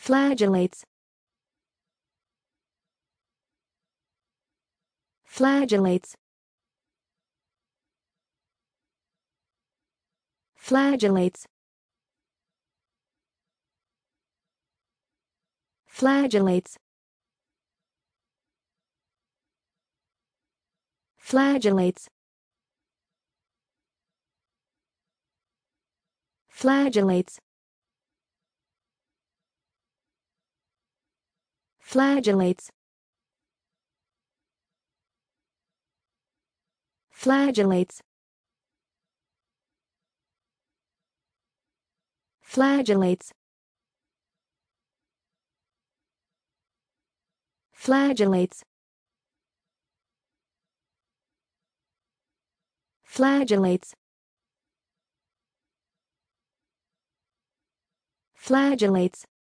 Flagellates. Flagellates. Flagellates. Flagellates. Flagellates. Flagellates. Flagellates. Flagellates. Flagellates. Flagellates. Flagellates. Flagellates.